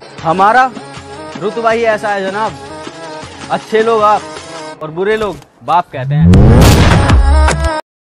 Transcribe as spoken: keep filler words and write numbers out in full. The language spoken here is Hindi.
हमारा रुतबा ही ऐसा है जनाब, अच्छे लोग आप और बुरे लोग बाप कहते हैं।